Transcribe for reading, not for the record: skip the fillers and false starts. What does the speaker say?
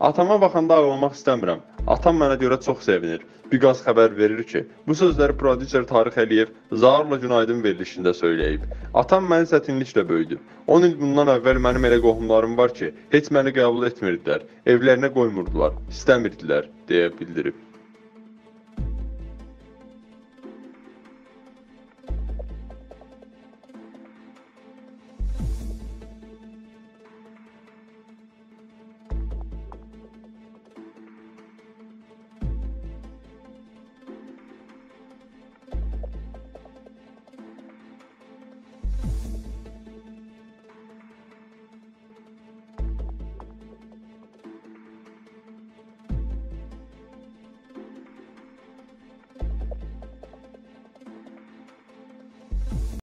Atama baxanda ağlamaq istəmirəm. Atam mənə görə çox sevinir. Biqaz xəbər verir ki, bu sözləri prodüser Tarix Əliyev Zaurla Günaydın verilişində söyləyib. Atam məni çətinliklə böyüdü. 10 il bundan əvvəl mənim elə qohumlarım var ki, heç məni qəbul etmirdilər, evlərinə qoymurdular, istəmirdilər, deyə bildirib.